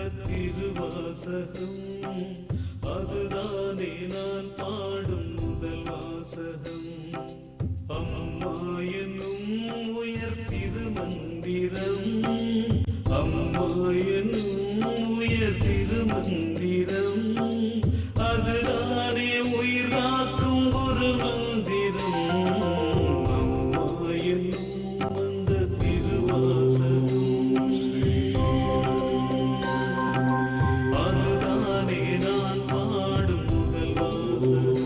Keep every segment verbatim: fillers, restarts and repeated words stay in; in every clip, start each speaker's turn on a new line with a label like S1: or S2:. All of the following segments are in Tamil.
S1: திருவாசகம் அதுதானே நான் பாடும் முதல் வாசகம். அம்மா என்னும் உயர் திருமந்திரம், அம்மா என்னும் உயர் திருமந்திரம் அதுதானே உயிர் காக்கும் ஒரு மந்திரம். அம்மா என்னும் அந்த திருவாசகம் அதுதானே நான் பாடும் முதல் வாசகம்.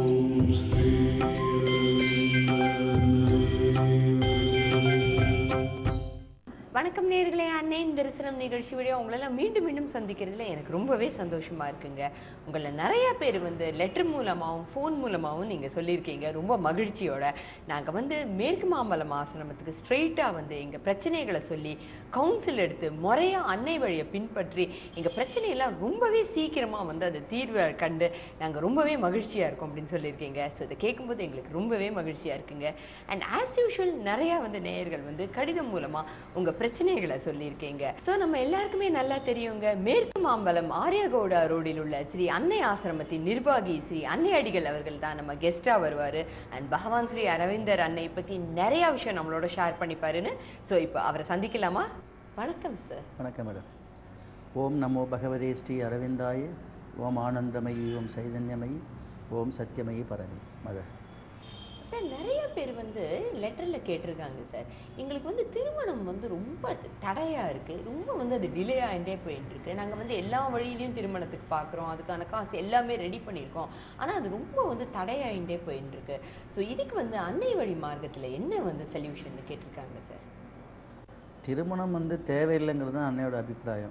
S2: வணக்கம் நேயர்களே, அன்னையின் தரிசனம் நிகழ்ச்சி வழியாக உங்களெல்லாம் மீண்டும் மீண்டும் சந்திக்கிறதுல எனக்கு ரொம்பவே சந்தோஷமா இருக்குங்க. உங்களை நிறைய பேர் வந்து லெட்டர் மூலமாகவும் ஃபோன் மூலமாகவும் நீங்கள் சொல்லியிருக்கீங்க. ரொம்ப மகிழ்ச்சியோட நாங்கள் வந்து மேற்கு மாம்பலம் ஆசிரமத்துக்கு ஸ்ட்ரெயிட்டாக வந்து எங்கள் பிரச்சனைகளை சொல்லி கவுன்சில் எடுத்து முறையாக அன்னை வழியை பின்பற்றி எங்கள் பிரச்சனையெல்லாம் ரொம்பவே சீக்கிரமாக வந்து அது தீர்வை கண்டு நாங்கள் ரொம்பவே மகிழ்ச்சியாக இருக்கோம் அப்படின்னு சொல்லியிருக்கீங்க. ஸோ இதை கேட்கும்போது எங்களுக்கு ரொம்பவே மகிழ்ச்சியாக இருக்குங்க. அண்ட் ஆஸ் யூஷுவல் நிறையா வந்து நேயர்கள் வந்து கடிதம் மூலமாக உங்கள் பிரச்சனைகளை சொல்லியிருக்கீங்க. ஸோ நம்ம எல்லாருக்குமே நல்லா தெரியுங்க, மேற்கு மாம்பலம் ஆரியகவுடா ரோடில் உள்ள ஸ்ரீ அன்னை ஆசிரமத்தின் நிர்வாகி ஸ்ரீ அன்னை அடிகள் அவர்கள் தான் நம்ம கெஸ்டா வருவாரு. அண்ட் பகவான் ஸ்ரீ அரவிந்தர் அன்னை பத்தி நிறைய விஷயம் நம்மளோட ஷேர் பண்ணிப்பாருன்னு. ஸோ இப்போ அவரை சந்திக்கலாமா? வணக்கம் சார்.
S3: வணக்கம் மேடம். ஓம் நமோ பகவதே ஸ்ரீ அரவிந்தாய. ஓம் ஆனந்தமயி, ஓம் சைதன்யமயி, ஓம் சத்தியமயி பரணி மதர்.
S2: சார், நிறைய பேர் வந்து லெட்டரில் கேட்டிருக்காங்க சார், எங்களுக்கு வந்து திருமணம் வந்து ரொம்ப தடையாக இருக்குது, ரொம்ப வந்து அது டிலே ஆகிட்டே போயிட்டுருக்கு. நாங்கள் வந்து எல்லா வழியிலையும் திருமணத்துக்கு பார்க்குறோம், அதுக்கான காசு எல்லாமே ரெடி பண்ணியிருக்கோம், ஆனால் அது ரொம்ப வந்து தடையாகிட்டே போயிட்டுருக்கு. ஸோ இதுக்கு வந்து அன்னை வழி மார்க்கத்தில் என்ன வந்து சொல்யூஷன் கேட்டிருக்காங்க சார்?
S3: திருமணம் வந்து தேவையில்லைங்கிறது தான் அன்னையோட அபிப்பிராயம்.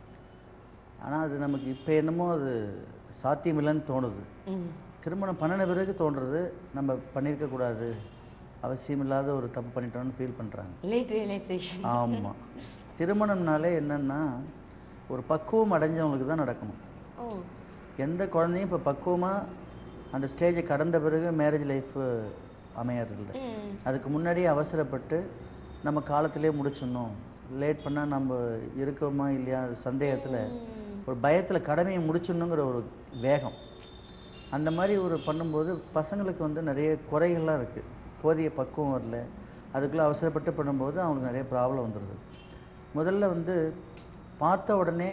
S3: ஆனால் அது நமக்கு இப்போ என்னமோ அது சாத்தியமில்லைன்னு தோணுது. திருமணம் பண்ணின பிறகு தோன்றுறது நம்ம பண்ணியிருக்கக்கூடாது, அவசியமில்லாத ஒரு தப்பு பண்ணிட்டோம்னு ஃபீல் பண்ணுறாங்க.
S2: Late realisation.
S3: ஆமாம். திருமணம்னாலே என்னென்னா ஒரு பக்குவம் அடைஞ்சவங்களுக்கு தான் நடக்கணும். எந்த குழந்தையும் இப்போ பக்குவமாக அந்த ஸ்டேஜை கடந்த பிறகு மேரேஜ் லைஃப்பு அமையறதில்லை. அதுக்கு முன்னாடியே அவசரப்பட்டு நம்ம காலத்திலே முடிச்சிடணும், லேட் பண்ணால் நம்ம இருக்கோமா இல்லையா சந்தேகத்தில், ஒரு பயத்தில் கடமையை முடிச்சிடணுங்கிற ஒரு வேகம், அந்த மாதிரி ஒரு பண்ணும்போது பசங்களுக்கு வந்து நிறைய குறைகள்லாம் இருக்குது. போதிய பக்குவம் வரல, அதுக்குள்ளே அவசரப்பட்டு பண்ணும்போது அவங்களுக்கு நிறைய ப்ராப்ளம் வந்துடுது. முதல்ல வந்து பார்த்த உடனே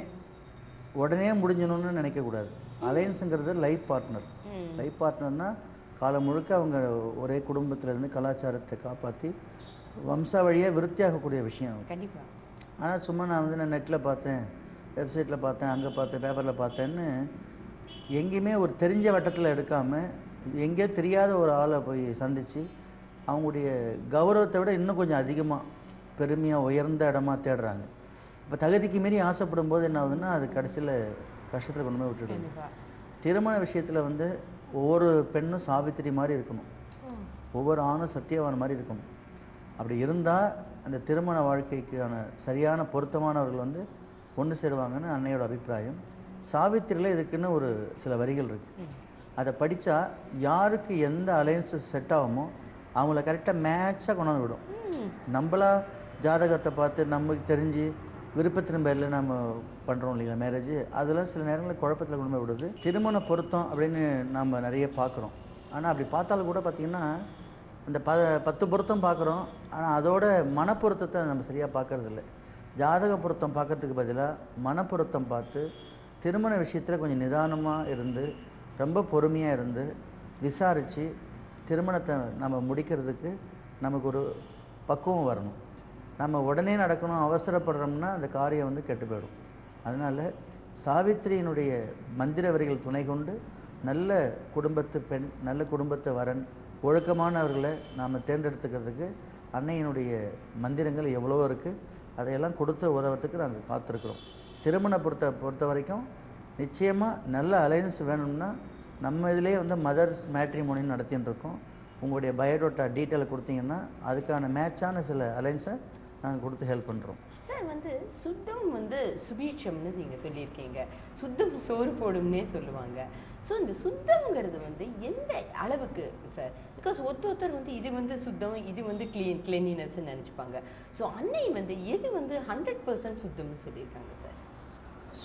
S3: உடனே முடிஞ்சணும்னு நினைக்கக்கூடாது. அலையன்ஸுங்கிறது லைஃப் பார்ட்னர். லைஃப் பார்ட்னர்னால் காலம் முழுக்க அவங்க ஒரே குடும்பத்திலேருந்து கலாச்சாரத்தை காப்பாற்றி வம்சாவழியாக விருத்தியாகக்கூடிய விஷயம்.
S2: கண்டிப்பாக.
S3: ஆனால் சும்மா நான் வந்து நான் நெட்டில் பார்த்தேன், வெப்சைட்டில் பார்த்தேன், அங்கே பார்த்தேன், பேப்பரில் பார்த்தேன்னு எங்கேயுமே ஒரு தெரிஞ்ச வட்டத்தில் எடுக்காமல் எங்கேயோ தெரியாத ஒரு ஆளை போய் சந்தித்து அவங்களுடைய கௌரவத்தை விட இன்னும் கொஞ்சம் அதிகமாக பெருமையாக உயர்ந்த இடமா தேடுறாங்க. இப்போ தகுதிக்கு மீறி ஆசைப்படும் போது என்ன ஆகுதுன்னா அது கடைசியில் கஷ்டத்தில் கொண்டு போய் விட்டுடுது. திருமண விஷயத்தில் வந்து ஒவ்வொரு பெண்ணும் சாவித்திரி மாதிரி இருக்கணும், ஒவ்வொரு ஆணும் சத்தியவான் மாதிரி இருக்கணும். அப்படி இருந்தால் அந்த திருமண வாழ்க்கைக்கான சரியான பொருத்தமானவர்கள் வந்து ஒன்று சேருவாங்கன்னு அன்னையோட அபிப்பிராயம். சாவித்திரியில் இதுக்குன்னு ஒரு சில வரிகள் இருக்குது. அதை படித்தா யாருக்கு எந்த அலையன்ஸ் செட் ஆகுமோ அவங்கள கரெக்டாக மேட்சாக கொண்டாந்து விடும். நம்மளா ஜாதகத்தை பார்த்து நமக்கு தெரிஞ்சு விருப்பத்தின் பேரில் நம்ம பண்ணுறோம் இல்லைங்களா மேரேஜ், அதெல்லாம் சில நேரங்களில் குழப்பத்தில் கொண்டு போய் விடுது. திருமண பொருத்தம் அப்படின்னு நம்ம நிறைய பார்க்குறோம். ஆனால் அப்படி பார்த்தாலும் கூட பார்த்திங்கன்னா இந்த ப பத்து பொருத்தம் பார்க்குறோம், ஆனால் அதோட மனப்பொருத்தத்தை நம்ம சரியாக பார்க்கறதில்ல. ஜாதக பொருத்தம் பார்க்கறதுக்கு பதிலாக மனப்பொருத்தம் பார்த்து திருமண விஷயத்தில் கொஞ்சம் நிதானமாக இருந்து ரொம்ப பொறுமையாக இருந்து விசாரித்து திருமணத்தை நம்ம முடிக்கிறதுக்கு நமக்கு ஒரு பக்குவம் வரணும். நம்ம உடனே நடக்கணும் அவசரப்படுறோம்னா அந்த காரியம் வந்து கெட்டு போயிடும். அதனால் சாவித்திரியினுடைய மந்திர வரிகள் துணை கொண்டு நல்ல குடும்பத்து பெண், நல்ல குடும்பத்து வரன், ஒழுக்கமானவர்களை நாம் தேர்ந்தெடுத்துக்கிறதுக்கு அன்னையினுடைய மந்திரங்கள் எவ்வளவோ இருக்குது. அதையெல்லாம் கொடுத்து உதவத்துக்கு நாங்கள் காத்திருக்கிறோம். திருமண பொறுத்த பொறுத்த வரைக்கும் நிச்சயமாக நல்ல அலையன்ஸ் வேணும்னா நம்ம இதிலே வந்து மதர்ஸ் மேட்ரிமோனின்னு நடத்தின்னு இருக்கோம். உங்களுடைய பயோடேட்டா டீட்டெயிலை கொடுத்தீங்கன்னா அதுக்கான மேட்சான சில அலைன்ஸை நாங்கள் கொடுத்து ஹெல்ப் பண்ணுறோம்.
S2: சார், வந்து சுத்தம் வந்து சுபீட்சம்னு நீங்கள் சொல்லியிருக்கீங்க, சுத்தம் சோறு போடும்னே சொல்லுவாங்க. ஸோ இந்த சுத்தம்ங்கிறது வந்து எந்த அளவுக்கு சார்? பிகாஸ் ஒருத்த ஒருத்தர் வந்து இது வந்து சுத்தம், இது வந்து க்ளீன் கிளீனினஸ்ன்னு நினச்சிப்பாங்க. ஸோ அன்னை வந்து எது வந்து ஹண்ட்ரட் பர்சன்ட் சுத்தம்னு சொல்லியிருக்காங்க சார்?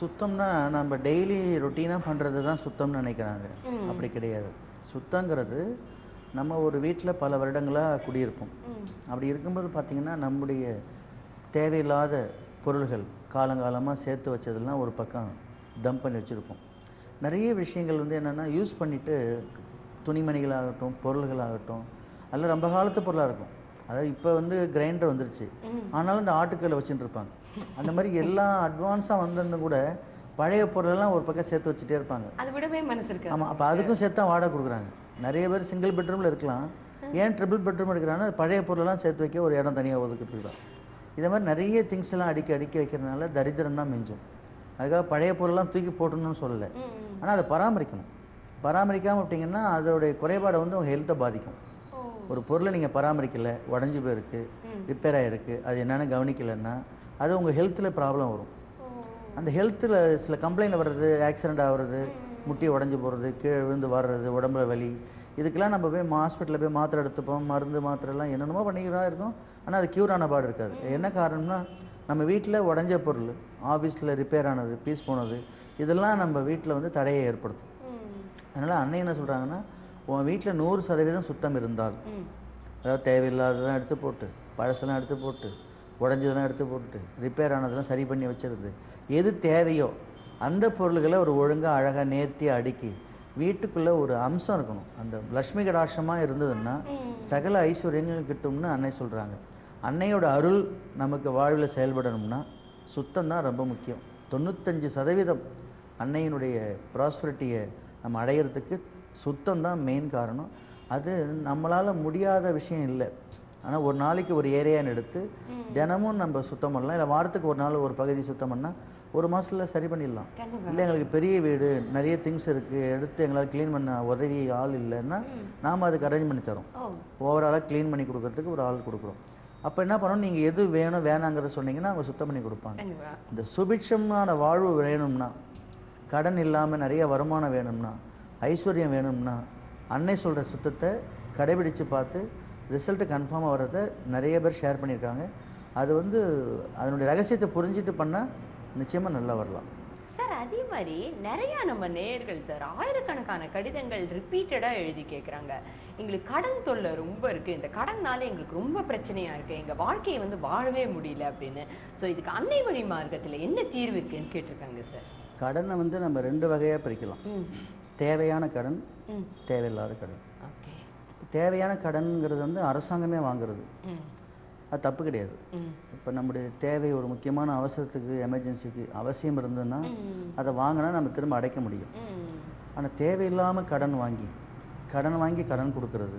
S3: சுத்தம்னா நம்ம டெய்லி ரொட்டீனாக பண்ணுறது தான் சுத்தம்னு நினைக்கிறாங்க. அப்படி கிடையாது. சுத்தங்கிறது நம்ம ஒரு வீட்டில் பல வருடங்களாக குடியிருப்போம். அப்படி இருக்கும்போது பார்த்திங்கன்னா நம்முடைய தேவையில்லாத பொருள்கள் காலங்காலமாக சேர்த்து வச்சதெல்லாம் ஒரு பக்கம் டம்ப் பண்ணி வச்சுருப்போம். நிறைய விஷயங்கள் வந்து என்னென்னா யூஸ் பண்ணிவிட்டு துணிமணிகளாகட்டும் பொருள்களாகட்டும் அதில் ரொம்ப காலத்து பொருளாக இருக்கும். அதாவது இப்போ வந்து கிரைண்டர் வந்துருச்சு, ஆனாலும் இந்த ஆட்டுக்கல்லை வச்சுட்டு இருப்பாங்க. அந்த மாதிரி எல்லாம் அட்வான்ஸாக வந்திருந்து கூட பழைய பொருளெல்லாம் ஒரு பக்கம் சேர்த்து வச்சுட்டே இருப்பாங்க.
S2: அது விடவே மனசு இருக்கு.
S3: ஆமாம், அப்போ அதுக்கும் சேர்த்து தான் வாடகை கொடுக்குறாங்க. நிறைய பேர் சிங்கிள் பெட்ரூமில் இருக்கலாம், ஏன் ட்ரிபிள் பெட்ரூம் எடுக்கிறாங்கன்னா பழைய பொருளெல்லாம் சேர்த்து வைக்க ஒரு இடம் தனியாக ஒதுக்கிறதுக்கு தான். இதே மாதிரி நிறைய திங்ஸ் எல்லாம் அடிக்க அடிக்க வைக்கிறதுனால தரித்திரம் தான் மிஞ்சும். அதுக்காக பழைய பொருளெல்லாம் தூக்கி போட்டணும்னு சொல்லலை, ஆனால் அதை பராமரிக்கணும். பராமரிக்காமல் விட்டிங்கன்னா அதோடைய குறைபாடை வந்து உங்கள் ஹெல்த்தை பாதிக்கும். ஒரு பொருளை நீங்கள் பராமரிக்கலை, உடஞ்சி போயிருக்கு, ரிப்பேர் ஆகிருக்கு, அது என்னென்னு கவனிக்கலைன்னா அது உங்கள் ஹெல்த்தில் ப்ராப்ளம் வரும். அந்த ஹெல்த்தில் சில கம்ப்ளைண்ட் வர்றது, ஆக்சிடெண்ட் ஆகிறது, முட்டி உடஞ்சி போகிறது, கீழே விழுந்து வர்றது, உடம்புல வலி, இதுக்கெல்லாம் நம்ம போய் ஹாஸ்பிட்டலில் போய் மாத்திரை எடுத்துப்போம், மருந்து மாத்திரைலாம் என்னென்னமோ பண்ணிக்கிறதா இருக்கும். ஆனால் அது க்யூர் ஆன பாடு இருக்காது. என்ன காரணம்னா நம்ம வீட்டில் உடஞ்ச பொருள், ஆஃபீஸில் ரிப்பேர் ஆனது, பீஸ் போனது, இதெல்லாம் நம்ம வீட்டில் வந்து தடையை ஏற்படுத்தும். அதனால் அன்னை என்ன சொல்கிறாங்கன்னா, உன் வீட்டில் நூறு சதவீதம் சுத்தம் இருந்தால், அதாவது தேவையில்லாததெல்லாம் எடுத்து போட்டு, பழசெல்லாம் எடுத்து போட்டு, உடஞ்சதெல்லாம் எடுத்து போட்டு, ரிப்பேர் ஆனதெல்லாம் சரி பண்ணி வச்சுருது, எது தேவையோ அந்த பொருள்களை ஒரு ஒழுங்காக அழகாக நேர்த்தியாக அடுக்கி வீட்டுக்குள்ளே ஒரு அம்சம் இருக்கணும். அந்த லக்ஷ்மி கடாட்சமாக இருந்ததுன்னா சகல ஐஸ்வர்யங்கள் கிட்டும்னு அன்னை சொல்கிறாங்க. அன்னையோட அருள் நமக்கு வாழ்வில் செயல்படணும்னா சுத்தம் தான் ரொம்ப முக்கியம். தொண்ணூத்தஞ்சு சதவீதம் அன்னையினுடைய ப்ராஸ்பரிட்டியை நம்ம அடையிறதுக்கு சுத்தம் தான் மெயின் காரணம். அது நம்மளால் முடியாத விஷயம் இல்லை. ஆனால் ஒரு நாளைக்கு ஒரு ஏரியான்னு எடுத்து தினமும் நம்ம சுத்தம் பண்ணலாம். இல்லை வாரத்துக்கு ஒரு நாள் ஒரு பகுதி சுத்தம் பண்ணால் ஒரு மாதத்தில் சரி பண்ணிடலாம். இல்லை எங்களுக்கு பெரிய வீடு, நிறைய திங்ஸ் இருக்குது, எடுத்து எங்களால் க்ளீன் பண்ண உதவி ஆள் இல்லைன்னா நாம் அதுக்கு அரேஞ்ச் பண்ணி தரோம். ஓவராலாக க்ளீன் பண்ணி கொடுக்கறதுக்கு ஒரு ஆள் கொடுக்குறோம். அப்போ என்ன பண்ணணும், நீங்கள் எது வேணும் வேணாங்கிறத சொன்னீங்கன்னா அவங்க சுத்தம் பண்ணி கொடுப்பாங்க. இந்த சுபிட்சமான வாழ்வு வேணும்னா, கடன் இல்லாமல் நிறைய வருமானம் வேணும்னா, ஐஸ்வர்யம் வேணும்னா, அன்னை சொல்கிற சுத்தத்தை கடைபிடித்து பார்த்து ரிசல்ட்டு கன்ஃபார்மாக வர்றதை நிறைய பேர் ஷேர் பண்ணியிருக்காங்க. அது வந்து அதனுடைய ரகசியத்தை புரிஞ்சுட்டு பண்ணால் நிச்சயமாக நல்லா வரலாம்.
S2: சார் அதே மாதிரி நிறையா நம்ம நேயர்கள் சார் ஆயிரக்கணக்கான கடிதங்கள் ரிப்பீட்டடாக எழுதி கேட்குறாங்க, எங்களுக்கு கடன் தொல்லை ரொம்ப இருக்குது, இந்த கடன்னால எங்களுக்கு ரொம்ப பிரச்சனையாக இருக்குது, எங்கள் வாழ்க்கையை வந்து வாழவே முடியல அப்படின்னு. ஸோ இதுக்கு அன்னை வழி மார்க்கத்தில் என்ன தீர்வு இருக்குன்னு கேட்டிருக்காங்க சார். கடனை
S3: வந்து நம்ம ரெண்டு வகையாக பிரிக்கலாம். தேவையான கடன், தேவையில்லாத கடன்.
S2: ஓகே.
S3: தேவையான கடன்கிறது வந்து அரசாங்கமே வாங்குறது, அது தப்பு கிடையாது. இப்போ நம்முடைய தேவை ஒரு முக்கியமான அவசரத்துக்கு, எமர்ஜென்சிக்கு அவசியம் இருந்ததுன்னா அதை வாங்கினா நம்ம திரும்ப அடைக்க முடியும். ஆனால் தேவையில்லாமல் கடன் வாங்கி கடன் வாங்கி கடன் கொடுக்கறது,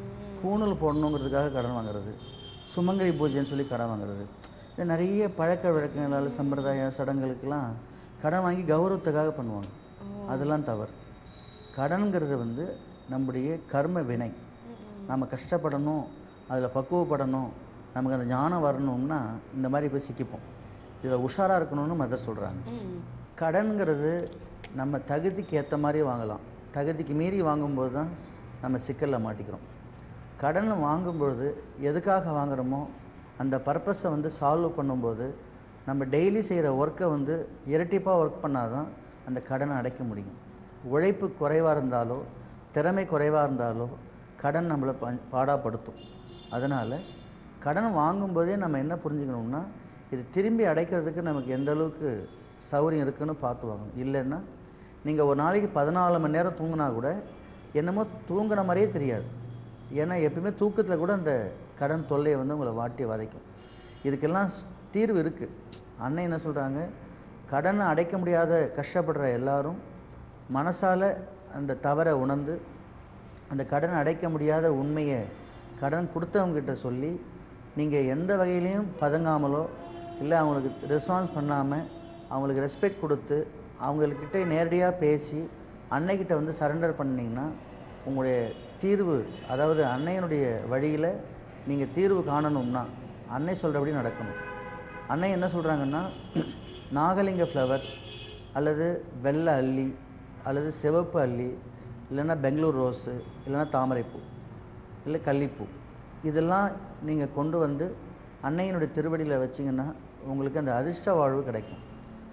S3: பூணூல் போடணுங்கிறதுக்காக கடன் வாங்குறது, சுமங்கலி பூஜைன்னு சொல்லி கடன் வாங்குறது, இது நிறைய பழக்க வழக்கங்களால் சம்பிரதாய சடங்குகளுக்கெல்லாம் கடன் வாங்கி கௌரவத்துக்காக பண்ணுவாங்க. அதெல்லாம் தவறு. கடன்கிறது வந்து நம்முடைய கர்ம வினை. நம்ம கஷ்டப்படணும், அதில் பக்குவப்படணும், நமக்கு அந்த ஞானம் வரணும்னா இந்த மாதிரி போய் சிக்கிப்போம். இதில் உஷாராக இருக்கணும்னு மதர் சொல்கிறாங்க. கடன்கிறது நம்ம தகுதிக்கு ஏற்ற மாதிரி வாங்கலாம், தகுதிக்கு மீறி வாங்கும்போது தான் நம்ம சிக்கலில் மாட்டிக்கிறோம். கடன் வாங்கும்பொழுது எதுக்காக வாங்குகிறோமோ அந்த பர்பஸை வந்து சால்வ் பண்ணும்போது நம்ம டெய்லி செய்கிற ஒர்க்கை வந்து இரட்டிப்பாக ஒர்க் பண்ணால் தான் அந்த கடனை அடைக்க முடியும். உழைப்பு குறைவாக இருந்தாலோ திறமை குறைவாக இருந்தாலோ கடன் நம்மளை ப பாடாப்படுத்தும். அதனால் கடன் வாங்கும்போதே நம்ம என்ன புரிஞ்சுக்கணும்னா, இது திரும்பி அடைக்கிறதுக்கு நமக்கு எந்த அளவுக்கு சௌகரியம் இருக்குன்னு பார்த்து வாங்கணும். இல்லைன்னா நீங்கள் ஒரு நாளைக்கு பதினாலு மணி நேரம் தூங்கினா கூட என்னமோ தூங்கின மாதிரியே தெரியாது. ஏன்னா எப்பயுமே தூக்கத்தில் கூட அந்த கடன் தொல்லையை வந்து உங்களை வாட்டி வதைக்கும். இதுக்கெல்லாம் தீர்வு இருக்குது. அன்னை என்ன சொல்கிறாங்க, கடனை அடைக்க முடியாத கஷ்டப்படுற எல்லாரும் மனசால் அந்த தவறை உணர்ந்து அந்த கடனை அடைக்க முடியாத உண்மையை கடன் கொடுத்தவங்ககிட்ட சொல்லி நீங்கள் எந்த வகையிலையும் பதங்காமலோ இல்லை அவங்களுக்கு ரெஸ்பான்ஸ் பண்ணாமல் அவங்களுக்கு ரெஸ்பெக்ட் கொடுத்து அவங்கக்கிட்ட நேரடியாக பேசி அன்னைக்கிட்ட வந்து சரண்டர் பண்ணிங்கன்னா உங்களுடைய தீர்வு, அதாவது அன்னையினுடைய வழியில் நீங்கள் தீர்வு காணணும்னா அன்னை சொல்கிறபடி நடக்கணும். அன்னை என்ன சொல்கிறாங்கன்னா, நாகலிங்க ஃப்ளவர் அல்லது வெள்ளை அல்லி அல்லது சிவப்பு அல்லி இல்லைன்னா பெங்களூர் ரோஸு இல்லைன்னா தாமரைப்பூ இல்லை கள்ளிப்பூ, இதெல்லாம் நீங்கள் கொண்டு வந்து அன்னையினுடைய திருவடியில் வச்சிங்கன்னா உங்களுக்கு அந்த அதிர்ஷ்ட வாழ்வு கிடைக்கும்.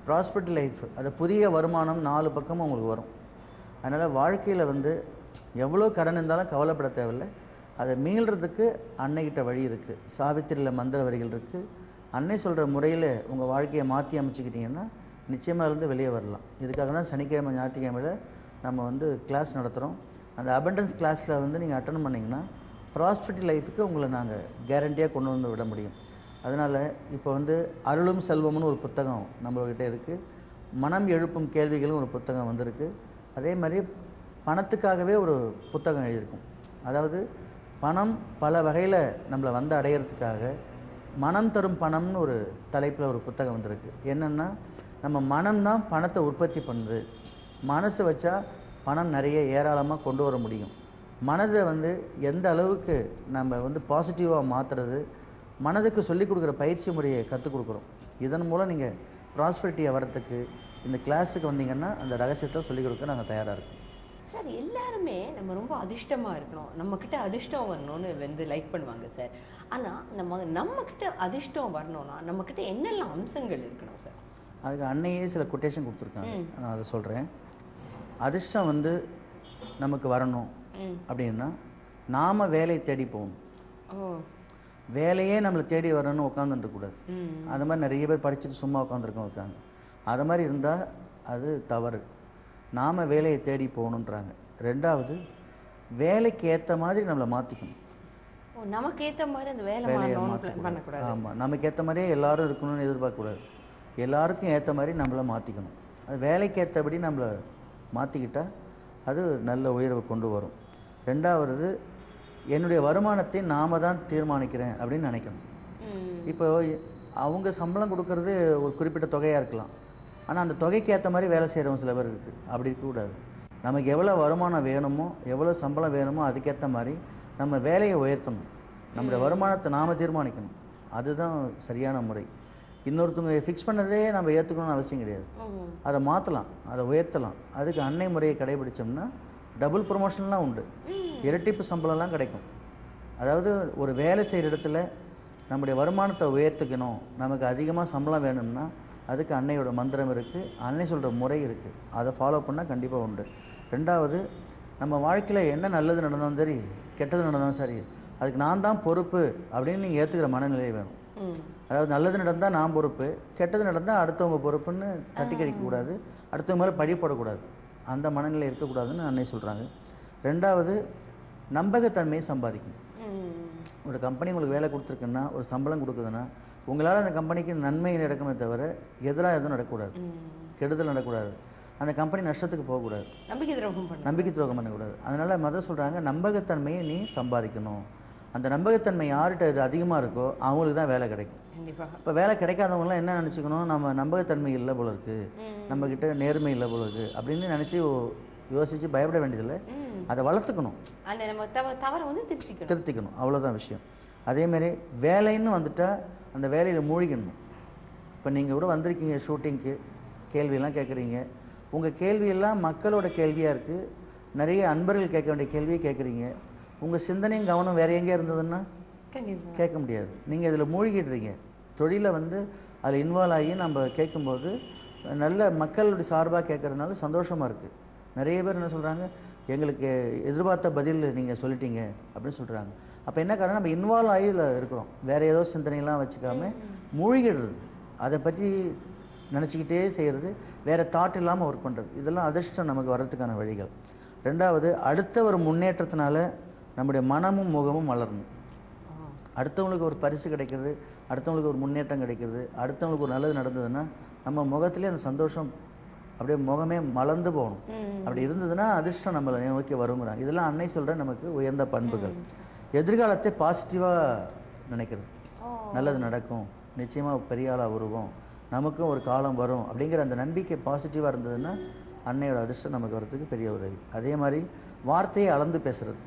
S3: ப்ராஸ்பெரிட்டி லைஃப், அது புதிய வருமானம் நாலு பக்கமும் உங்களுக்கு வரும். அதனால் வாழ்க்கையில் வந்து எவ்வளோ கடன் இருந்தாலும் கவலைப்பட தேவையில்லை. அதை மீள்றதுக்கு அன்னைக்கிட்ட வழி இருக்குது. சாவித்திரியில் மந்திர வரிகள் இருக்குது. அன்னை சொல்கிற முறையில் உங்கள் வாழ்க்கையை மாற்றி அமைச்சிக்கிட்டிங்கன்னா நிச்சயமாக இருந்து வெளியே வரலாம். இதுக்காக தான் சனிக்கிழமை ஞாயிற்றுக்கிழமையில் நம்ம வந்து கிளாஸ் நடத்துகிறோம். அந்த அபண்டன்ஸ் கிளாஸில் வந்து நீங்கள் அட்டன் பண்ணிங்கன்னா ப்ராஸ்பெரிட்டி லைஃபுக்கு உங்களை நாங்கள் கேரண்டியாக கொண்டு வந்து விட முடியும். அதனால் இப்போ வந்து அருளும் செல்வம்னு ஒரு புத்தகம் நம்மள்கிட்ட இருக்குது. மனம் எழுப்பும் கேள்விகளும் ஒரு புத்தகம் வந்திருக்கு. அதே மாதிரி பணத்துக்காகவே ஒரு புத்தகம் எழுதியிருக்கும். அதாவது பணம் பல வகையில் நம்மளை வந்து அடையிறதுக்காக மனம் தரும் பணம்னு ஒரு தலைப்பில் ஒரு புத்தகம் வந்திருக்கு. என்னென்னா நம்ம மனம்தான் பணத்தை உற்பத்தி பண்ணுது. மனசு வச்சா பணம் நிறைய ஏராளமாக கொண்டு வர முடியும். மனதை வந்து எந்த அளவுக்கு நம்ம வந்து பாசிட்டிவாக மாற்றுறது, மனதுக்கு சொல்லிக் கொடுக்குற பயிற்சி முறையை கற்றுக் கொடுக்குறோம். இதன் மூலம் நீங்கள் ப்ராஸ்பெரிட்டியை வரத்துக்கு இந்த கிளாஸுக்கு வந்தீங்கன்னா அந்த ரகசியத்தை சொல்லிக் கொடுக்க நாங்கள் தயாராக இருக்கோம்.
S2: சார், எல்லாருமே நம்ம ரொம்ப அதிர்ஷ்டமாக இருக்கணும், நம்மக்கிட்ட அதிர்ஷ்டம் வரணும்னு வந்து லைக் பண்ணுவாங்க சார். ஆனால் நம்ம நம்மக்கிட்ட அதிர்ஷ்டம் வரணும்னா நம்மக்கிட்ட என்னெல்லாம் அம்சங்கள் இருக்கணும் சார்?
S3: அதுக்கு அன்னையே சில கொட்டேஷன் கொடுத்துருக்காங்க, நான் அதை சொல்கிறேன். அதிர்ஷ்டம் வந்து நமக்கு வரணும் அப்படின்னா நாம் வேலையை தேடி போகணும். வேலையே நம்மளை தேடி வரணும்னு உட்காந்துருக்கக்கூடாது. அது மாதிரி நிறைய பேர் படிச்சுட்டு சும்மா உட்காந்துருக்கோம் இருக்காங்க. அது மாதிரி இருந்தால் அது தவறு. நாம் வேலையை தேடி போகணுன்றாங்க. ரெண்டாவது, வேலைக்கு ஏற்ற மாதிரி நம்மளை மாற்றிக்கணும்.
S2: நமக்கு ஏற்ற மாதிரி அந்த வேலை
S3: வேலையை மாற்றக்கூடாது. ஆமாம், நமக்கு ஏற்ற மாதிரியே எல்லாரும் இருக்கணும்னு எதிர்பார்க்கக்கூடாது. எல்லாருக்கும் ஏற்ற மாதிரி நம்மளை மாற்றிக்கணும். அது வேலைக்கு ஏற்றபடி நம்மளை மாற்றிக்கிட்டால் அது நல்ல உயர்வை கொண்டு வரும். ரெண்டாவது, என்னுடைய வருமானத்தை நாம் தான் தீர்மானிக்கிறேன் அப்படின்னு நினைக்கணும். இப்போ அவங்க சம்பளம் கொடுக்கறது ஒரு குறிப்பிட்ட தொகையாக இருக்கலாம். ஆனால் அந்த தொகைக்கு ஏற்ற மாதிரி வேலை செய்கிறவங்க சில பேர் இருக்குது. அப்படி இருக்கக்கூடாது. நமக்கு எவ்வளோ வருமானம் வேணுமோ, எவ்வளோ சம்பளம் வேணுமோ அதுக்கேற்ற மாதிரி நம்ம வேலையை உயர்த்தணும். நம்முடைய வருமானத்தை நாம் தீர்மானிக்கணும். அதுதான் சரியான முறை. இன்னொருத்தவங்க ஃபிக்ஸ் பண்ணதே நம்ம ஏற்றுக்கணும்னு அவசியம் கிடையாது. அதை மாற்றலாம், அதை உயர்த்தலாம். அதுக்கு அன்னை முறையை கடைபிடிச்சோம்னா டபுள் ப்ரொமோஷன்லாம் உண்டு, இரட்டிப்பு சம்பளம்லாம் கிடைக்கும். அதாவது ஒரு வேலை செய்கிற இடத்துல நம்முடைய வருமானத்தை உயர்த்திக்கணும், நமக்கு அதிகமாக சம்பளம் வேணும்னா அதுக்கு அன்னையோட மந்திரம் இருக்குது, அன்னை சொல்கிற முறை இருக்குது. அதை ஃபாலோ பண்ணால் கண்டிப்பாக உண்டு. ரெண்டாவது, நம்ம வாழ்க்கையில் என்ன நல்லது நடந்தாலும் சரி, கெட்டது நடந்தாலும் சரி, அதுக்கு நான் தான் பொறுப்பு அப்படின்னு நீங்கள் ஏற்றுக்கிற மனநிலை வேணும். அதாவது நல்லது நடந்தால் நான் பொறுப்பு, கெட்டது நடந்தால் அடுத்தவங்க பொறுப்புன்னு தட்டி கழிக்கக்கூடாது, அடுத்தவங்க மேலே பழி போடக்கூடாது. அந்த மனநிலை இருக்கக்கூடாதுன்னு அன்னை சொல்கிறாங்க. ரெண்டாவது, நம்பகத்தன்மையை சம்பாதிக்கணும். ஒரு கம்பெனி உங்களுக்கு வேலை கொடுத்துருக்குன்னா, ஒரு சம்பளம் கொடுக்குதுன்னா, உங்களால் அந்த கம்பெனிக்கு நன்மை நடக்குமே தவிர எதிராக எதுவும் நடக்கக்கூடாது, கெடுதல் நடக்கக்கூடாது, அந்த கம்பெனி நஷ்டத்துக்கு போகக்கூடாது,
S2: நம்பிக்கை துரோகம் பண்ண
S3: நம்பிக்கை துரோகம் பண்ணக்கூடாது. அதனால் மதம் சொல்கிறாங்க, நம்பகத்தன்மையை நீ சம்பாதிக்கணும். அந்த நம்பகத்தன்மை யார்கிட்ட இது அதிகமாக இருக்கோ அவங்களுக்கு தான் வேலை கிடைக்கும். இப்போ வேலை கிடைக்காதவங்களாம் என்ன நினச்சிக்கணும், நம்ம நம்பகத்தன்மை இல்லை போல இருக்குது, நம்மக்கிட்ட நேர்மை இல்லை போல இருக்குது அப்படின்னு நினச்சி யோசித்து பயப்பட வேண்டியதில்லை. அதை வளர்த்துக்கணும்,
S2: அந்த நம்ம தவறை வந்து திருத்திக்கணும்
S3: திருத்திக்கணும் அவ்வளோதான் விஷயம். அதேமாரி வேலைன்னு வந்துட்டால் அந்த வேலையில் மூழ்கிடணும். இப்போ நீங்கள் கூட வந்திருக்கீங்க ஷூட்டிங்க்கு, கேள்வியெல்லாம் கேட்குறீங்க. உங்கள் கேள்வியெல்லாம் மக்களோட கேள்வியாக இருக்குது, நிறைய அன்பர்கள் கேட்க வேண்டிய கேள்வியை கேட்குறீங்க. உங்கள் சிந்தனையும் கவனம் வேறு எங்கேயா இருந்ததுன்னா கேட்க முடியாது. நீங்கள் இதில் மூழ்கிடுறீங்க. தொழிலை வந்து அதில் இன்வால்வ் ஆகி நம்ம கேட்கும்போது நல்ல மக்களுடைய சார்பாக கேட்குறதுனால சந்தோஷமாக இருக்குது. நிறைய பேர் என்ன சொல்கிறாங்க, எங்களுக்கு எதிர்பார்த்த பதில் நீங்கள் சொல்லிட்டீங்க அப்படின்னு சொல்கிறாங்க. அப்போ என்ன காரணம், நம்ம இன்வால்வ் ஆகி இதில் இருக்கிறோம். வேறு ஏதோ சிந்தனைலாம் வச்சுக்காமல் மூழ்கிடுறது, அதை பற்றி நினச்சிக்கிட்டே செய்கிறது, வேறு தாட் இல்லாமல் ஒர்க் பண்ணுறது, இதெல்லாம் அதிர்ஷ்டம் நமக்கு வர்றதுக்கான வழிகள். ரெண்டாவது, அடுத்த ஒரு முன்னேற்றத்தினால நம்முடைய மனமும் முகமும் வளரணும். அடுத்தவங்களுக்கு ஒரு பரிசு கிடைக்கிறது, அடுத்தவங்களுக்கு ஒரு முன்னேற்றம் கிடைக்கிறது, அடுத்தவங்களுக்கு ஒரு நல்லது நடந்ததுன்னா நம்ம முகத்திலே அந்த சந்தோஷம் அப்படியே முகமே மலர்ந்து போகணும். அப்படி இருந்ததுன்னா அதிர்ஷ்டம் நம்மளை நோக்கி வருங்கிறாங்க. இதெல்லாம் அன்னை சொல்கிற நமக்கு உயர்ந்த பண்புகள். எதிர்காலத்தை பாசிட்டிவாக நினைக்கிறது, நல்லது நடக்கும், நிச்சயமாக பெரிய ஆளாக வருவோம், நமக்கும் ஒரு காலம் வரும் அப்படிங்கிற அந்த நம்பிக்கை பாசிட்டிவாக இருந்ததுன்னா அன்னையோட அதிர்ஷ்டம் நமக்கு வரதுக்கு பெரிய உதவி. அதே மாதிரி வார்த்தையை அளந்து பேசுகிறது.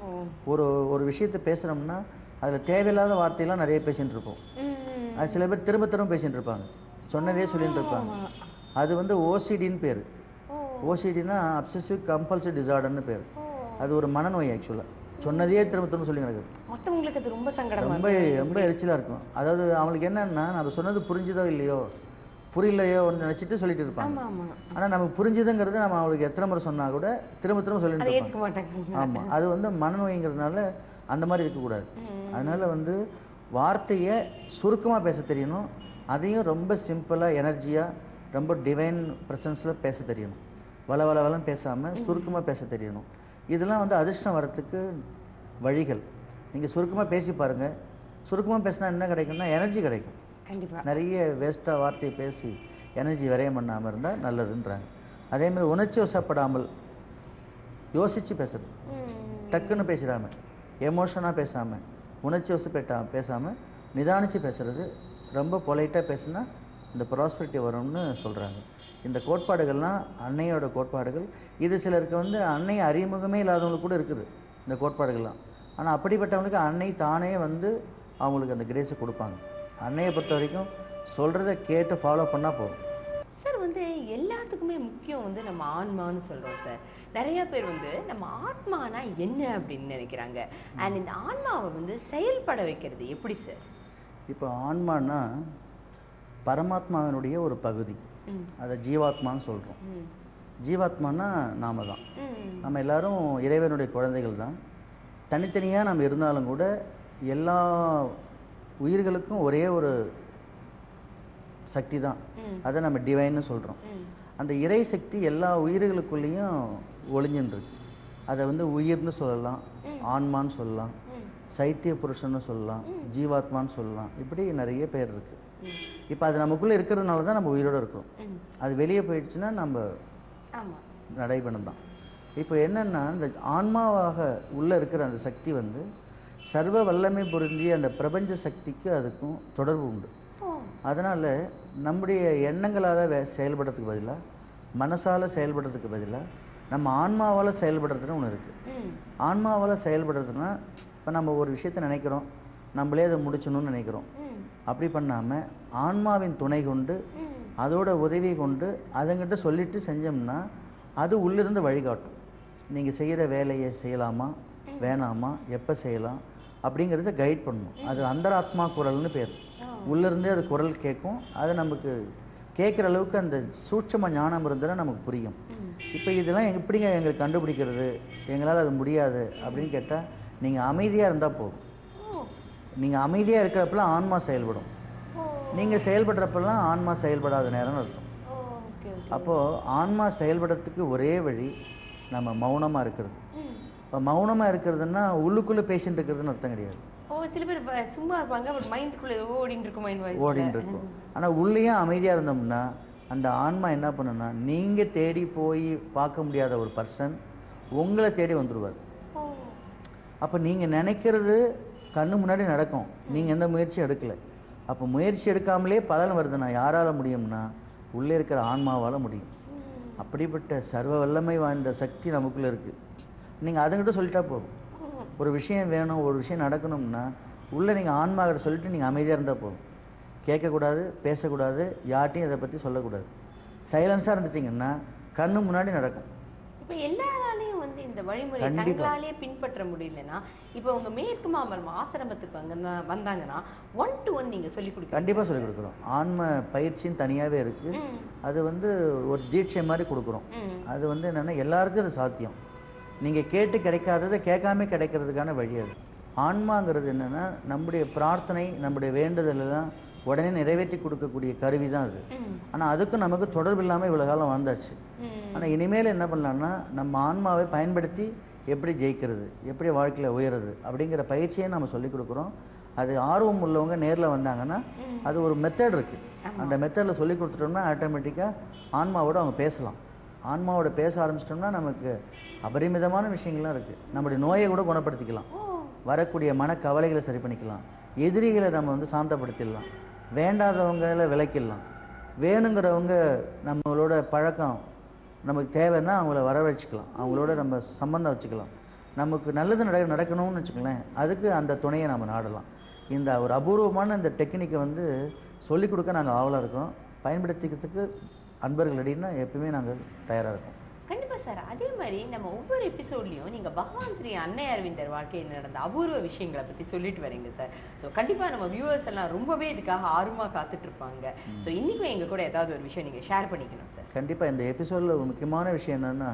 S3: ஒரு ஒரு விஷயத்தை பேசுகிறோம்னா அதில் தேவையில்லாத வார்த்தையெல்லாம் நிறைய பேசிகிட்டு இருப்போம். அது சில பேர் திரும்ப திரும்ப பேசிகிட்டு இருப்பாங்க, சொன்னதே சொல்லிட்டு இருப்பாங்க. அது வந்து ஓசிடின்னு பேர். ஓசிடினா அப்சசிவ் கம்பல்சிவ் டிசார்டர்னு பேர். அது ஒரு மனநோய். ஆக்சுவலாக சொன்னதே திரும்ப திரும்ப சொல்லி நடக்குது.
S2: மற்றவங்களுக்கு அது ரொம்ப சங்கடம்,
S3: ரொம்ப ரொம்ப எரிச்சலாக இருக்கும். அதாவது அவங்களுக்கு என்னென்னா, நம்ம சொன்னது புரிஞ்சுதோ இல்லையோ, புரியலையோ ஒன்று நினச்சிட்டு சொல்லிட்டு இருப்பாங்க.
S2: ஆமா ஆமா
S3: ஆனால் நமக்கு புரிஞ்சுதுங்கிறது நம்ம அவங்களுக்கு எத்தனை முறை சொன்னால் கூட திரும்ப திரும்ப சொல்லிட்டு
S2: அதை
S3: இருப்பாங்க.
S2: ஏத்துக்க மாட்டாங்க.
S3: ஆமாம், அது வந்து மனநோய்ங்கிறதுனால அந்த மாதிரி இருக்கக்கூடாது. அதனால் வந்து வார்த்தையை சுருக்கமாக பேச தெரியணும். அதையும் ரொம்ப சிம்பிளாக எனர்ஜியாக ரொம்ப டிவைன் ப்ரெசன்ஸில் பேச தெரியணும். வள வள வளன்னு பேசாமல் சுருக்கமாக பேச தெரியணும். இதெல்லாம் வந்து அதிர்ஷ்டம் வரத்துக்கு வழிகள். நீங்கள் சுருக்கமாக பேசி பாருங்கள். சுருக்கமாக பேசினா என்ன கிடைக்கும்னா எனர்ஜி கிடைக்கும்.
S2: கண்டிப்பா
S3: நிறைய வேஸ்ட்டாக வார்த்தையை பேசி எனர்ஜி விரயம் பண்ணாமல் இருந்தால் நல்லதுன்றாங்க. அதேமாதிரி உணர்ச்சி வசப்படாமல் யோசித்து பேசுறது, டக்குன்னு பேசிடாமல் எமோஷனாக பேசாமல் உணர்ச்சி வசப்பட்டா பேசாமல் நிதானித்து பேசுகிறது, ரொம்ப பொலைட்டாக பேசுனா இந்த ப்ராஸ்பெரிட்டி வரும்னு சொல்கிறாங்க. இந்த கோட்பாடுகள்லாம் அன்னையோட கோட்பாடுகள். இது சிலருக்கு வந்து அன்னை அறிமுகமே இல்லாதவங்களுக்கு கூட இருக்குது இந்த கோட்பாடுகள்லாம். ஆனால் அப்படிப்பட்டவங்களுக்கு அன்னை தானே வந்து அவங்களுக்கு அந்த கிரேஸை கொடுப்பாங்க. அன்னையை பொறுத்த வரைக்கும் சொல்கிறத கேட்டு ஃபாலோ பண்ணால் போதும்.
S2: சார் வந்து எல்லாத்துக்குமே முக்கியம் வந்து நம்ம ஆன்மான்னு சொல்கிறோம் சார். நிறைய பேர் வந்து நம்ம ஆத்மானா என்ன அப்படின்னு நினைக்கிறாங்க. அண்ட் இந்த ஆன்மாவை வந்து செயல்பட வைக்கிறது எப்படி சார்?
S3: இப்போ ஆன்மானா பரமாத்மாவினுடைய ஒரு பகுதி, அதை ஜீவாத்மான்னு சொல்கிறோம். ஜீவாத்மானா நாம தான். நம்ம எல்லாரும் இறைவனுடைய குழந்தைகள் தான். தனித்தனியாக நம்ம இருந்தாலும் கூட எல்லா உயிர்களுக்கும் ஒரே ஒரு சக்தி தான், அதை நம்ம டிவைன்னு சொல்கிறோம். அந்த இறை சக்தி எல்லா உயிர்களுக்குள்ளேயும் ஒளிஞ்சுருக்கு. அதை வந்து உயிர்னு சொல்லலாம், ஆன்மான்னு சொல்லலாம், சைத்திய புருஷன்னு சொல்லலாம், ஜீவாத்மான்னு சொல்லலாம். இப்படி நிறைய பேர் இருக்குது. இப்போ அது நமக்குள்ளே இருக்கிறதுனால தான் நம்ம உயிரோடு இருக்கிறோம். அது வெளியே போயிடுச்சுன்னா நம்ம நடைபெணம் தான். இப்போ என்னென்னா இந்த ஆன்மாவாக உள்ளே இருக்கிற அந்த சக்தி வந்து சர்வ வல்லமை பொருந்திய அந்த பிரபஞ்ச சக்திக்கு அதுக்கும் தொடர்பு உண்டு. அதனால் நம்முடைய எண்ணங்களால் வே செயல்படுறதுக்கு பதிலாக மனசால் செயல்படுறதுக்கு பதிலாக நம்ம ஆன்மாவால் செயல்படுறதுன்னு ஒன்று இருக்குது. ஆன்மாவால் செயல்படுறதுன்னா இப்போ நம்ம ஒரு விஷயத்தை நினைக்கிறோம், நம்மளே அதை முடிச்சணும்னு நினைக்கிறோம். அப்படி பண்ணாமல் ஆன்மாவின் துணை கொண்டு அதோட உதவி கொண்டு அதுங்கிட்ட சொல்லிட்டு செஞ்சோம்னா அது உள்ளிருந்து வழிகாட்டும். நீங்கள் செய்கிற வேலையை செய்யலாமா வேணாமா, எப்போ செய்யலாம் அப்படிங்கிறத கைட் பண்ணணும். அது அந்தராத்மா குரல்னு பேர். உள்ளிருந்தே அது குரல் கேட்கும். அது நமக்கு கேட்குற அளவுக்கு அந்த சூட்சம ஞானம் இருந்தால் நமக்கு புரியும். இப்போ இதெல்லாம் எப்படிங்க எங்களுக்கு கண்டுபிடிக்கிறது, எங்களால் அது முடியாது அப்படின்னு கேட்டால் நீங்கள் அமைதியாக இருந்தால் போதும். நீங்கள் அமைதியாக இருக்கிறப்பெல்லாம் ஆன்மா செயல்படும். நீங்கள் செயல்படுறப்பெல்லாம் ஆன்மா செயல்படாத நேரம்னு அர்த்தம். அப்போது ஆன்மா செயல்படுறதுக்கு ஒரே வழி நம்ம மௌனமாக இருக்கிறது. இப்போ மௌனமாக இருக்கிறதுனா உள்ளுக்குள்ளே பேசிட்டு இருக்கிறதுன்னு அர்த்தம் கிடையாது.
S2: சில பேர் சும்மா இருப்பாங்க, பட் மைண்டுக்குள்ளே ஓடிட்டு இருக்கும், மைண்ட் வாய்ஸ்
S3: ஓடிட்டு இருக்கும். ஆனால் உள்ளேயும் அமைதியாக இருந்தோம்னா அந்த ஆன்மா என்ன பண்ணுன்னா நீங்கள் தேடி போய் பார்க்க முடியாத ஒரு பர்சன் உங்களை தேடி வந்துடுவார். அப்போ நீங்கள் நினைக்கிறது கண்ணு முன்னாடி நடக்கும், நீங்கள் எந்த முயற்சியும் எடுக்கலை. அப்போ முயற்சி எடுக்காமலே பலன் வருதுன்னா யாரால் முடியும்னா உள்ளே இருக்கிற ஆன்மாவால் முடியும். அப்படிப்பட்ட சர்வ வல்லமை வாய்ந்த சக்தி நமக்குள்ளே இருக்குது. நீங்கள் அதுங்கிட்ட சொல்லிட்டா போதும். ஒரு விஷயம் வேணும், ஒரு விஷயம் நடக்கணும்னா உள்ளே நீங்கள் ஆன்மாக்கிட்ட சொல்லிட்டு நீங்கள் அமைதியாக இருந்தால் போதும். கேட்கக்கூடாது, பேசக்கூடாது, யார்ட்டையும் இதை பற்றி சொல்லக்கூடாது. சைலன்ஸாக இருந்துட்டிங்கன்னா கண்ணு முன்னாடி நடக்கும்.
S2: இப்போ எல்லாராலையும் வந்து இந்த வழிமுறை தங்களாலே பின்பற்ற முடியலன்னா, இப்போ உங்கள் மேற்கு மாம்பலம் ஆசிரமத்துக்கு அங்கே வந்தாங்கன்னா ஒன் டு ஒன் நீங்கள் சொல்லிக் கொடுக்க?
S3: கண்டிப்பாக சொல்லிக் கொடுக்குறோம். ஆன்ம பயிற்சின்னு தனியாகவே இருக்குது. அது வந்து ஒரு தீட்சை மாதிரி கொடுக்குறோம். அது வந்து என்னென்னா எல்லாருக்கும் அது சாத்தியம். நீங்கள் கேட்டு கிடைக்காததை கேட்காம கிடைக்கிறதுக்கான வழி அது. ஆன்மாங்கிறது என்னென்னா நம்முடைய பிரார்த்தனை, நம்முடைய வேண்டுதலெல்லாம் உடனே நிறைவேற்றி கொடுக்கக்கூடிய கருவி தான் அது. ஆனால் அதுக்கும் நமக்கு தொடர்பு இல்லாமல் இவ்வளோ காலம் வாழ்ந்தாச்சு. ஆனால் இனிமேல் என்ன பண்ணலான்னா நம்ம ஆன்மாவை பயன்படுத்தி எப்படி ஜெயிக்கிறது, எப்படி வாழ்க்கையில் உயருது அப்படிங்கிற பயிற்சியை நம்ம சொல்லிக் கொடுக்குறோம். அது ஆர்வம் உள்ளவங்க நேரில் வந்தாங்கன்னா அது ஒரு மெத்தட் இருக்குது. அந்த மெத்தடில் சொல்லி கொடுத்துட்டோம்னா ஆட்டோமேட்டிக்காக ஆன்மாவோடு அவங்க பேசலாம். ஆன்மாவோட பேச ஆரம்பிச்சிட்டோம்னா நமக்கு அபரிமிதமான விஷயங்கள்லாம் இருக்குது. நம்முடைய நோயை கூட குணப்படுத்திக்கலாம், வரக்கூடிய மனக்கவலைகளை சரி பண்ணிக்கலாம், எதிரிகளை நம்ம வந்து சாந்தப்படுத்திடலாம், வேண்டாதவங்களை விலக்கிடலாம், வேணுங்கிறவங்க நம்மளோட பழக்கம் நமக்கு தேவைன்னா அவங்கள வரவழைச்சிக்கலாம், அவங்களோட நம்ம சம்பந்தம் வச்சுக்கலாம். நமக்கு நல்லது நட நடக்கணும்னு வச்சுக்கலேன், அதுக்கு அந்த துணையை நம்ம நாடலாம். இந்த ஒரு அபூர்வமான இந்த டெக்னிக்கை வந்து சொல்லிக் கொடுக்க நாங்கள் ஆவலாக இருக்கிறோம். பயன்படுத்திக்கிறதுக்கு அன்பர்கள் அடின்னா எப்பவுமே நாங்கள் தயாராக இருக்கோம்.
S2: கண்டிப்பாக கண்டிப்பாக சார். அதே மாதிரி நம்ம ஒவ்வொரு எபிசோட்லையும் நீங்கள் பகவான் ஸ்ரீ அன்னை அரவிந்தர் வாழ்க்கையில் நடந்த அபூர்வ விஷயங்களை பற்றி சொல்லிட்டு வரீங்க சார். ஸோ கண்டிப்பாக நம்ம வியூவர்ஸ் எல்லாம் ரொம்பவே இதுக்காக ஆர்வமாக காத்துட்டு இருப்பாங்க. ஸோ இன்றைக்கும் எங்கள் கூட ஏதாவது ஒரு விஷயம் நீங்கள் ஷேர் பண்ணிக்கணும் சார்.
S3: கண்டிப்பாக இந்த எபிசோடில் ஒரு முக்கியமான விஷயம் என்னென்னா,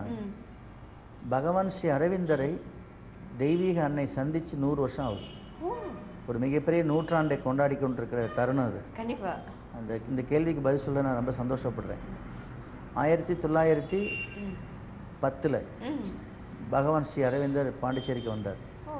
S3: பகவான் ஸ்ரீ அரவிந்தரை தெய்வீக அன்னை சந்தித்து நூறு வருஷம் ஆகுது. ஒரு மிகப்பெரிய நூற்றாண்டை கொண்டாடி கொண்டிருக்கிற தருணம் அது.
S2: கண்டிப்பாக
S3: அந்த இந்த கேள்விக்கு பதில் சொல்ல நான் ரொம்ப சந்தோஷப்படுறேன். ஆயிரத்தி தொள்ளாயிரத்தி பத்தில் பகவான் ஸ்ரீ அரவிந்தர் பாண்டிச்சேரிக்கு வந்தார்.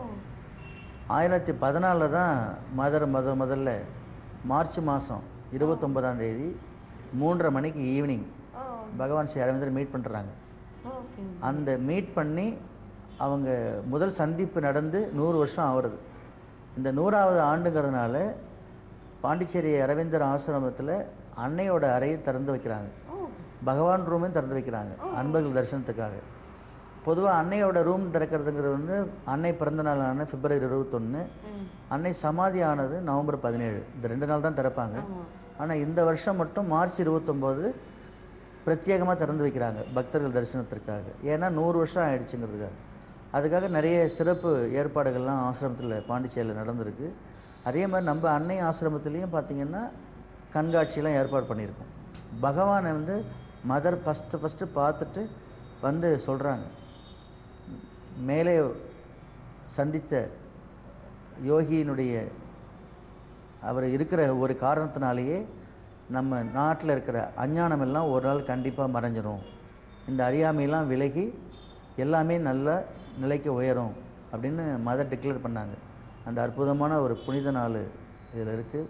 S3: ஆயிரத்தி பதினாலில் தான் மதர் முத முதல்ல மார்ச் மாதம் இருபத்தொம்பதாம் தேதி மூன்றரை மணிக்கு ஈவினிங் பகவான் ஸ்ரீ அரவிந்தர் மீட் பண்ணுறாங்க. அந்த மீட் பண்ணி அவங்க முதல் சந்திப்பு நடந்து நூறு வருஷம் ஆகிறது. இந்த நூறாவது ஆண்டுங்கிறதுனால பாண்டிச்சேரி அரவிந்தர் ஆசிரமத்தில் அன்னையோட அறையை திறந்து வைக்கிறாங்க, பகவான் ரூமையும் திறந்து வைக்கிறாங்க அன்பர்கள் தரிசனத்துக்காக. பொதுவாக அன்னையோட ரூம் திறக்கிறதுங்கிறது வந்து அன்னை பிறந்த நாளான பிப்ரவரி இருபத்தொன்று, அன்னை சமாதி ஆனது நவம்பர் பதினேழு. இந்த ரெண்டு நாள் தான் திறப்பாங்க. ஆனால் இந்த வருஷம் மட்டும் மார்ச் இருபத்தொம்போது பிரத்யேகமாக திறந்து வைக்கிறாங்க பக்தர்கள் தரிசனத்திற்காக. ஏன்னா நூறு வருஷம் ஆயிடுச்சுங்கிறதுக்காக. அதுக்காக நிறைய சிறப்பு ஏற்பாடுகள்லாம் ஆசிரமத்தில் பாண்டிச்சேரியில் நடந்திருக்கு. அதே மாதிரி நம்ம அன்னை ஆசிரமத்துலேயும் பார்த்திங்கன்னா கண்காட்சியெலாம் ஏற்பாடு பண்ணியிருக்கோம். பகவானை வந்து மதர் ஃபஸ்ட்டு ஃபஸ்ட்டு பார்த்துட்டு வந்து சொல்கிறாங்க, மேலே சந்தித்த யோகியினுடைய அவர் இருக்கிற ஒரு காரணத்தினாலேயே நம்ம நாட்டில் இருக்கிற அஞ்ஞானம் எல்லாம் ஒரு நாள் கண்டிப்பாக மறைஞ்சிரும், இந்த அறியாமையெல்லாம் விலகி எல்லாமே நல்ல நிலைக்கு உயரும் அப்படின்னு மதர் டிக்ளேர் பண்ணாங்க. அந்த அற்புதமான ஒரு புனித நாள் இதில் இருக்குது.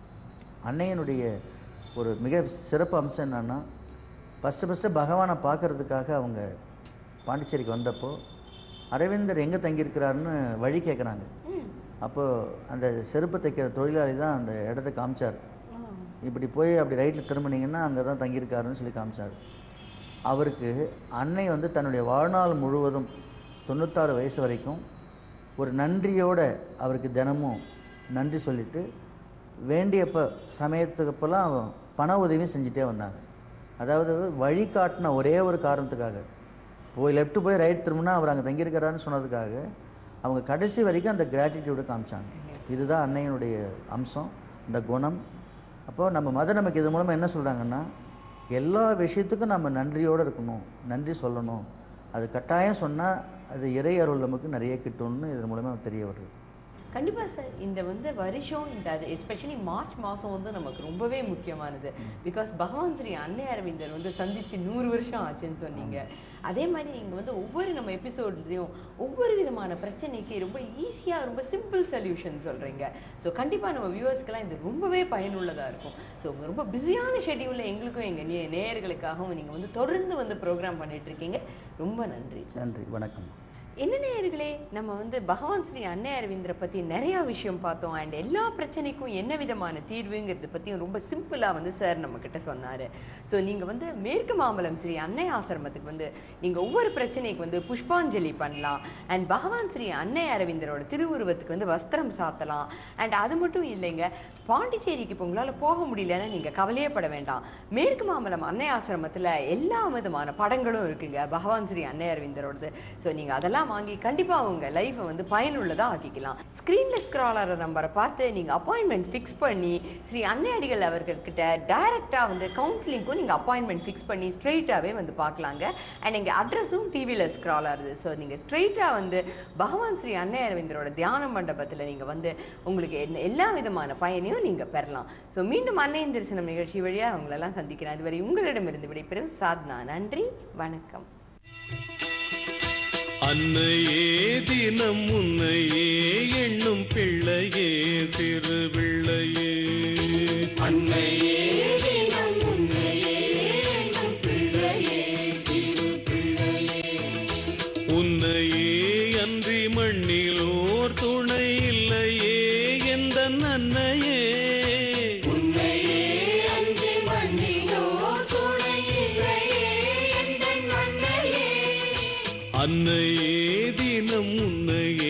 S3: அன்னையனுடைய ஒரு மிக சிறப்பு அம்சம் என்னன்னா, ஃபஸ்ட்டு ஃபஸ்ட்டு பகவானை பார்க்குறதுக்காக அவங்க பாண்டிச்சேரிக்கு வந்தப்போ அரவிந்தர் எங்கே தங்கியிருக்கிறாருன்னு வழி கேட்குறாங்க. அப்போது அந்த செருப்பு தைக்கிற தொழிலாளி தான் அந்த இடத்த காமிச்சார். இப்படி போய் அப்படி ரைட்டில் திரும்பினீங்கன்னா அங்கே தான் தங்கியிருக்காருன்னு சொல்லி காமிச்சார். அவருக்கு அன்னை வந்து தன்னுடைய வாழ்நாள் முழுவதும் தொண்ணூத்தாறு வயசு வரைக்கும் ஒரு நன்றியோடு அவருக்கு தினமும் நன்றி சொல்லிவிட்டு வேண்டியப்போ சமயத்துக்கப்பெல்லாம் பண உதவியும் செஞ்சுட்டே வந்தாங்க. அதாவது வழிகாட்டின ஒரே ஒரு காரணத்துக்காக, போய் லெஃப்ட்டு போய் ரைட் திரும்பினா அவர் அங்கே தங்கியிருக்கிறாருன்னு சொன்னதுக்காக அவங்க கடைசி வரைக்கும் அந்த கிராட்டிடியூடை காமிச்சாங்க. இதுதான் அன்னையினுடைய அம்சம், இந்த குணம். அப்போது நம்ம மதர் நமக்கு இது மூலமாக என்ன சொல்கிறாங்கன்னா, எல்லா விஷயத்துக்கும் நம்ம நன்றியோடு இருக்கணும், நன்றி சொல்லணும். அது கட்டாயம் சொன்னால் அது இறை அருள் நமக்கு நிறைய கிட்டும்னு இதன் மூலமாக தெரிய வருது.
S2: கண்டிப்பாக சார். இந்த வந்து வருஷம் இந்த அது எஸ்பெஷலி மார்ச் மாதம் வந்து நமக்கு ரொம்பவே முக்கியமானது. பிகாஸ் பகவான் ஸ்ரீ அன்னை அரவிந்தர் வந்து சந்தித்து நூறு வருஷம் ஆச்சுன்னு சொன்னீங்க. அதே மாதிரி நீங்கள் வந்து ஒவ்வொரு நம்ம எபிசோட்லேயும் ஒவ்வொரு விதமான பிரச்சனைக்கு ரொம்ப ஈஸியாக ரொம்ப சிம்பிள் சொல்யூஷன் சொல்கிறீங்க. ஸோ கண்டிப்பாக நம்ம வியூவர்ஸ்க்கெல்லாம் இது ரொம்பவே பயனுள்ளதாக இருக்கும். ஸோ ரொம்ப பிஸியான ஷெட்யூலில் எங்களுக்கும் எங்கள் நே நேயர்களுக்காகவும் நீங்கள் வந்து தொடர்ந்து வந்து ப்ரோக்ராம் பண்ணிகிட்ருக்கீங்க. ரொம்ப நன்றி.
S3: நன்றி, வணக்கம்.
S2: என்ன நேயர்களே, நம்ம வந்து பகவான் ஸ்ரீ அன்னை அரவிந்தரை பற்றி நிறையா விஷயம் பார்த்தோம். அண்ட் எல்லா பிரச்சனைக்கும் என்ன விதமான தீர்வுங்கிறத பற்றியும் ரொம்ப சிம்பிளாக வந்து சார் நம்மக்கிட்ட சொன்னார். ஸோ நீங்கள் வந்து மேற்கு மாம்பலம் ஸ்ரீ அன்னை ஆசிரமத்துக்கு வந்து நீங்கள் ஒவ்வொரு பிரச்சனைக்கு வந்து புஷ்பாஞ்சலி பண்ணலாம். அண்ட் பகவான் ஸ்ரீ அன்னை அரவிந்தரோட திருவுருவத்துக்கு வந்து வஸ்திரம் சாத்தலாம். அண்ட் அது மட்டும் இல்லைங்க, பாண்டிச்சேரிக்கு இப்போ உங்களால் போக முடியலன்னா நீங்கள் கவலையே பட வேண்டாம். மேற்கு மாம்பலம் அன்னை ஆசிரமத்தில் எல்லா விதமான படங்களும் இருக்குங்க பகவான் ஸ்ரீ அன்னை அரவிந்தரோடது. ஸோ நீங்கள் அதெல்லாம் வாங்கி கண்டிப்பாக உங்கள் லைஃப்பை வந்து பயனுள்ளதாக ஆக்கிக்கலாம். ஸ்க்ரீனில் ஸ்க்ராலர் நம்பரை பார்த்து நீங்கள் அப்பாயின்மெண்ட் ஃபிக்ஸ் பண்ணி ஸ்ரீ அன்னை அடிகள் அவர்கள்கிட்ட டைரெக்டாக வந்து கவுன்சிலிங்க்கும் நீங்கள் அப்பாயின்மெண்ட் ஃபிக்ஸ் பண்ணி ஸ்ட்ரெயிட்டாகவே வந்து பார்க்கலாங்க. அண்ட் எங்கள் அட்ரஸும் டிவியில் ஸ்க்ரால் ஆகுது. ஸோ நீங்கள் ஸ்ட்ரெயிட்டாக வந்து பகவான் ஸ்ரீ அன்னை அரவிந்தரோட தியான மண்டபத்தில் நீங்கள் வந்து உங்களுக்கு எல்லா விதமான பயனையும் நீங்கள் பெறலாம். ஸோ மீண்டும் அன்னையின் தரிசனம் நிகழ்ச்சி வழியாக அவங்களெல்லாம் சந்திக்கிறேன். அதுவரை உங்களிடமிருந்து விடைபெறும் சாத்னா. நன்றி, வணக்கம்.
S1: அன்னையே தினம் உன்னையே எண்ணும் பிள்ளையே சிறு பிள்ளையே,
S4: அன்னையே தினம் உன்னையே எண்ணும் பிள்ளையே சிறு பிள்ளையே,
S1: உன்னையே அன்றி மண்ணிலோர் துணை இல்லையே எந்தன் அன்னையே,
S4: உன்னையே அன்றி மண்ணிலோர் துணை இல்லையே எந்தன் அன்னையே,
S1: அன்னையே தினம் உன்னையே